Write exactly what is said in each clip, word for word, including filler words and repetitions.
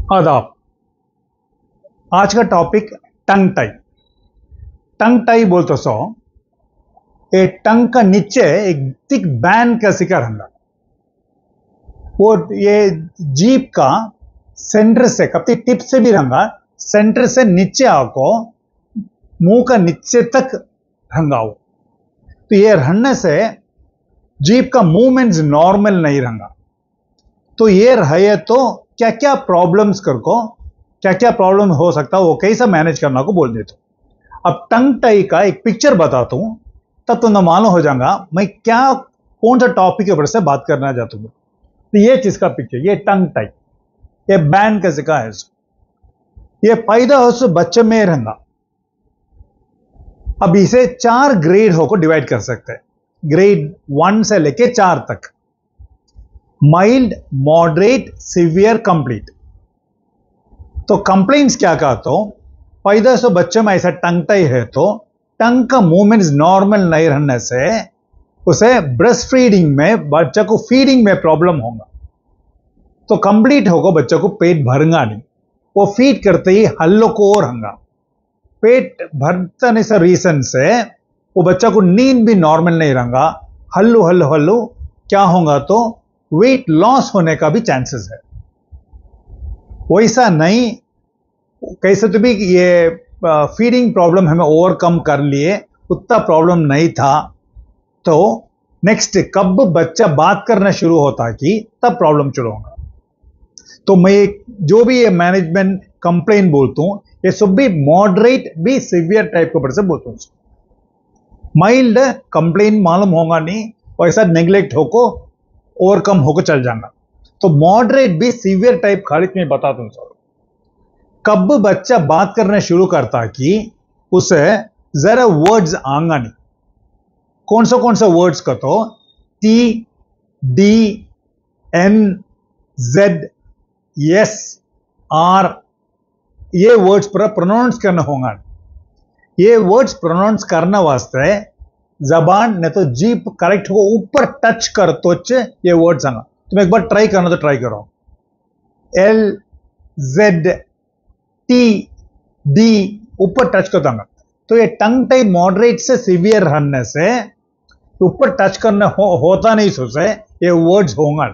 आदाब। आज का topic tongue tie. Tongue tie बोलते सो ये टंग का नीचे एक थिक बैंड का शिकार हंगा वो ये जीप का सेंटर से कभी टिप से भी रंगा सेंटर से नीचे आको मुंह का नीचे तक रंगा हो। तो ये रहने से जीप का मूवमेंट्स नॉर्मल नहीं रंगा। तो ये रहे तो क्या क्या प्रॉब्लम्स कर को क्या क्या प्रॉब्लम हो सकता है वो कैसा मैनेज करना को बोल देता हूं। अब टंग टाई का एक पिक्चर बताता हूं तब तुम्हें मालूम हो जाएगा मैं क्या कौन सा टॉपिक के ऊपर से बात करना चाहता हूं। तो ये चीज का पिक्चर, ये टंग टाई, ये बैंड कैसे का है, ये पैदा हो सो बच्चे में रहना। अब इसे चार ग्रेड हो को डिवाइड कर सकते हैं, ग्रेड वन से लेके चार तक, माइल्ड, मॉडरेट, सिवियर, कंप्लीट। तो कंप्लेंट्स क्या कहते हो, पैदा से बच्चे में ऐसा टंग टाई है तो टंग का मूवमेंट्स नॉर्मल नहीं रहने से उसे ब्रेस्ट फीडिंग में बच्चे को फीडिंग में प्रॉब्लम होगा। तो कंप्लीट होगा बच्चे को पेट भरगा नहीं, वो फीड करते ही हल्लो को और हंगा पेट भरता नहीं से रीजन से वो बच्चा को नींद भी नॉर्मल नहीं रहेगा, हल्लू हल्लू हल्लू क्या होगा तो वेट लॉस होने का भी चांसेस है। वैसा नहीं कैसे तो भी ये फीडिंग प्रॉब्लम हमें ओवरकम कर लिए, उतना प्रॉब्लम नहीं था। तो नेक्स्ट कब बच्चा बात करना शुरू होता कि तब प्रॉब्लम शुरू होगा। तो मैं जो भी ये मैनेजमेंट कंप्लेन बोलता हूं ये सब भी मॉडरेट भी सिवियर टाइप के ऊपर से बोलता हूं। माइल्ड कंप्लेन मालूम होगा नहीं, वैसा नेग्लेक्ट होको ओवरकम होकर चल जाएगा। तो मॉडरेट भी सीवियर टाइप खाली में बता दूं सर। कब बच्चा बात करना शुरू करता कि उसे जरा वर्ड्स आंगा नहीं, कौन सा कौन सा वर्ड्स का तो T D N Z S R ये वर्ड्स पर प्रोनाउंस करना होगा। ये वर्ड्स प्रोनाउंस करना वास्ते जबान ने तो जीप करेक्ट हो ऊपर टच कर तो ये वर्ड्स आंगा। तुम एक बार ट्राई करना तो ट्राई करो, एल जेड टी डी ऊपर टच कर दूंगा। तो ये टंग टाई मॉडरेट से सिवियर रहने से ऊपर टच करना हो, होता नहीं सोचे ये वर्ड्स होंगे।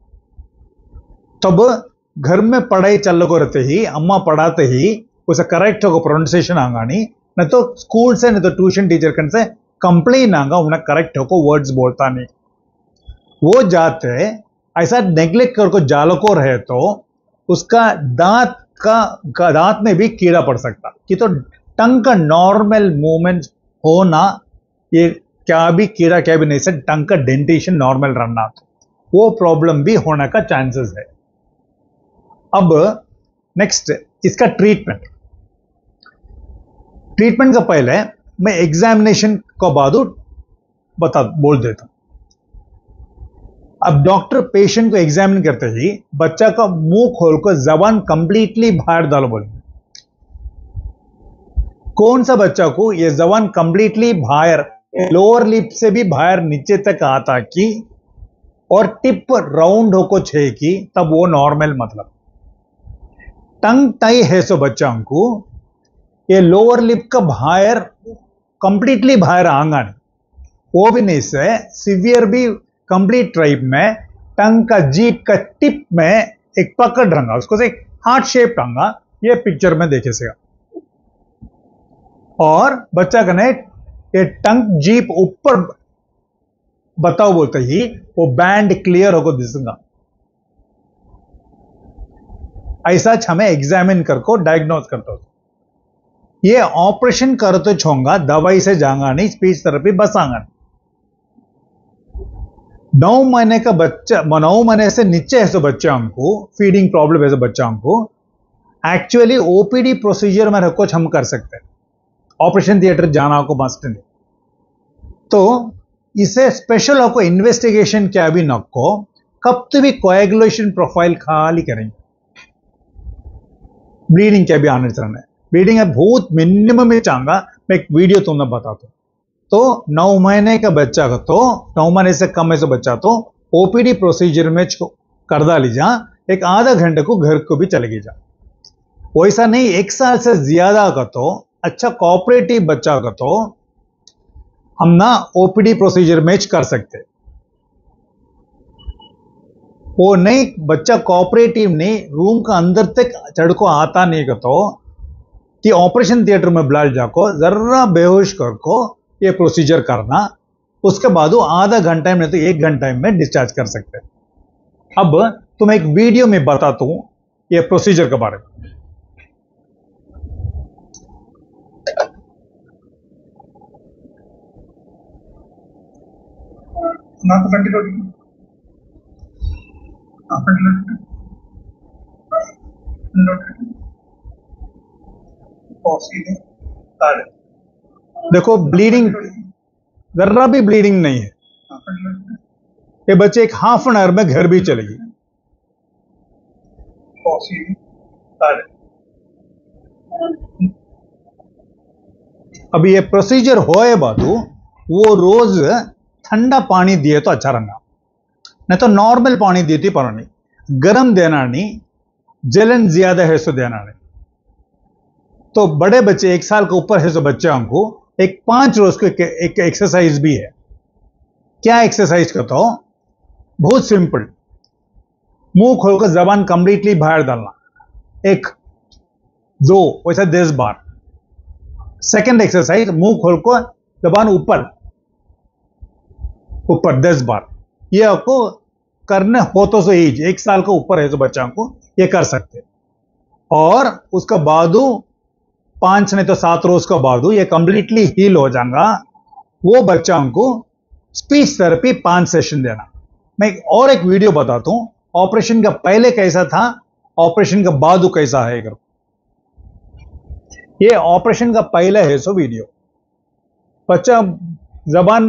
तब घर में पढ़ाई चल को रहते ही अम्मा पढ़ाते ही उसे करेक्ट होगा प्रोनाउंसिएशन आंगा नहीं, नहीं तो स्कूल से नहीं तो ट्यूशन टीचर कन से कंप्लेन आंगा उन्हें करेक्ट होको वर्ड्स बोलता नहीं। वो जाते ऐसा नेग्लेक्ट कर को जालो को रहे तो उसका दांत का, का दांत में भी कीड़ा पड़ सकता कि तो टंग का नॉर्मल मूवमेंट होना ये क्या भी कीड़ा क्या भी नहीं से टंग का डेंटेशन नॉर्मल रहना तो वो प्रॉब्लम भी होने का चांसेस है। अब नेक्स्ट इसका ट्रीटमेंट। ट्रीटमेंट का पहले मैं एग्जामिनेशन को बाद बता बोल देता हूं। अब डॉक्टर पेशेंट को एग्जामिन करते ही बच्चा का मुंह खोलकर जबान कंप्लीटली बाहर डालो बोलेंगे। कौन सा बच्चा को ये जबान कंप्लीटली बाहर लोअर लिप से भी बाहर नीचे तक आता कि और टिप राउंड होको छे कि तब वो नॉर्मल मतलब। टंग टाई है सो बच्चा को ये लोअर लिप का बाहर कंप्लीटली बाहर आंगा नहीं, वो भी नहीं से सिवियर भी कंप्लीट टाइप में टंग का जीप का टिप में एक पकड़ रंगा उसको से एक हार्ट शेप रंगा ये पिक्चर में देखे से। और बच्चा कने ये टंग जीप ऊपर बताओ बोलते ही वो बैंड क्लियर होकर दिसेगा। ऐसा हमें एग्जामिन करको डायग्नोज करता हो। ये ऑपरेशन करते छोंगा दवाई से जांगा नहीं, स्पीच थेरेपी बस आंगा। नौ महीने का बच्चा, नौ महीने से नीचे है सो बच्चा को फीडिंग प्रॉब्लम है सो बच्चा को एक्चुअली ओपीडी प्रोसीजर में रखो हम कर सकते हैं, ऑपरेशन थिएटर जाना को मस्ट नहीं। तो इसे स्पेशल आपको इन्वेस्टिगेशन क्या भी नको कब तो भी कोएगुलेशन प्रोफाइल खाली करेंगे। ब्लीडिंग क्या भी आने चलना है, ब्लीडिंग है बहुत मिनिमम में चाहूंगा मैं एक वीडियो तुम्हें बताता हूं। तो नौ महीने का बच्चा का तो नौ महीने से कम है सो बच्चा तो ओपीडी प्रोसीजर में कर डाली जा एक आधा घंटे को घर को भी चलेगी जा। वैसा नहीं, एक साल से ज्यादा का तो अच्छा कोऑपरेटिव बच्चा का तो हम ना ओपीडी प्रोसीजर मैच कर सकते। वो नहीं, बच्चा कोऑपरेटिव नहीं, रूम का अंदर तक चढ़ को आता नहीं का तो कि ऑपरेशन थिएटर में ब्लड जाको जरा बेहोश कर को ये प्रोसीजर करना, उसके बाद वो आधा घंटा में तो एक घंटा में डिस्चार्ज कर सकते हैं। अब तुम एक वीडियो में बताता हूं ये प्रोसीजर के बारे में। నాకు కంటిలో देखो ब्लीडिंग, जरा भी ब्लीडिंग नहीं है। ये बच्चे एक हाफ एन आवर में घर भी चलेगी। अभी ये प्रोसीजर होए बातू वो रोज ठंडा पानी दिए तो अच्छा रहना, नहीं तो नॉर्मल पानी दी थी पर नहीं, गर्म देना नहीं, जलन ज्यादा है सो देना नहीं। तो बड़े बच्चे एक साल के ऊपर है सो बच्चों को एक पांच रोज के एक एक्सरसाइज भी है। क्या एक्सरसाइज करता हो? बहुत सिंपल, मुंह खोलकर जबान कंप्लीटली बाहर डालना, एक दो वैसा दस बार। सेकंड एक्सरसाइज, मुंह खोलकर जबान ऊपर ऊपर दस बार। ये आपको करने हो तो सही, एक साल के ऊपर है तो बच्चों को ये कर सकते। और उसका बाद पांच नहीं तो सात रोज का बाद ये कंप्लीटली हील हो जाएगा। वो बच्चों को स्पीच थेरेपी पांच सेशन देना। मैं और एक वीडियो बताता हूं, ऑपरेशन का पहले कैसा था, ऑपरेशन का बाद कैसा है। ये ऑपरेशन का पहले है सो वीडियो। बच्चा जबान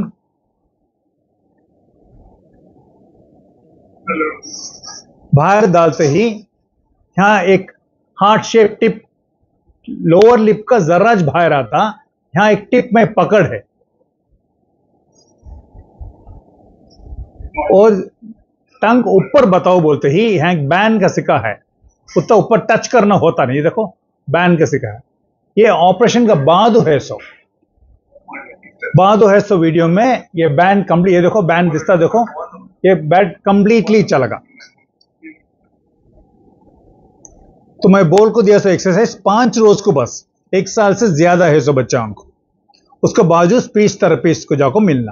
बाहर डालते ही यहां एक heart shape tip lower lip का जर्राज बाहर आता, यहां एक टिप में पकड़ है और टंग ऊपर बताओ बोलते ही यहां एक बैन का सिक्का है, उतना ऊपर टच करना होता नहीं। देखो बैन का सिक्का है। ये ऑपरेशन का बाद है सो बाद है सो वीडियो में ये बैन कंप्लीट, ये देखो बैन दिखता, देखो ये बैट कंप्लीटली चलेगा। तो मैं बोल को दिया सो एक्सरसाइज पांच रोज को, बस एक साल से ज्यादा है सो बच्चा को, उसके बावजूद स्पीच थेरेपिस्ट को जाको मिलना।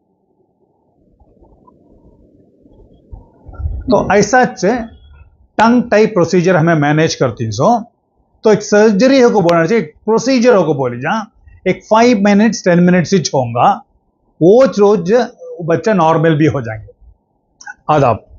तो ऐसा टंग टाइप प्रोसीजर हमें मैनेज करती सो। तो एक सर्जरी हो को बोलना चाहिए, प्रोसीजर हो को बोली जा एक फाइव मिनट्स टेन मिनट्स ही होगा, वो रोज बच्चा नॉर्मल भी हो जाएंगे। आदाब।